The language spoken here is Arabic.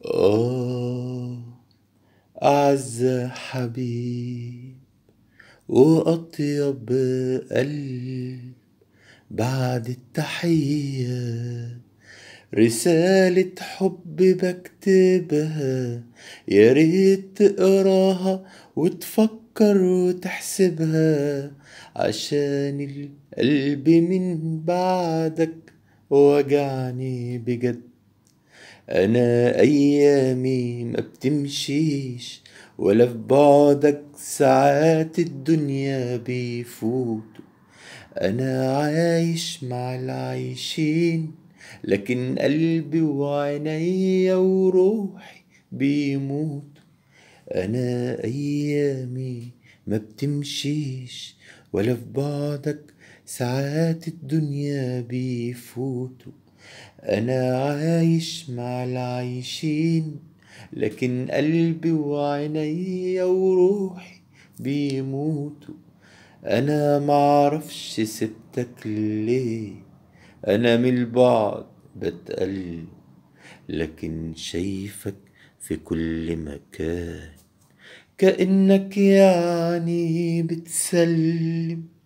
آه أعز حبيب وأطيب قلب، بعد التحية رسالة حب بكتبها، يا ريت تقراها وتفكر وتحسبها، عشان القلب من بعدك وجعني بجد. انا ايامي ما بتمشيش، ولا في بعدك ساعات الدنيا بيفوتوا. انا عايش مع العايشين، لكن قلبي وعينيا وروحي بيموتوا. انا ايامي ما بتمشيش، ولا في بعدك ساعات الدنيا بيفوتوا. انا عايش مع العايشين، لكن قلبي وعينيا وروحي بيموتوا. انا معرفش سبتك ليه، انا من البعد بتقل، لكن شايفك في كل مكان، كأنك يعني بتسلم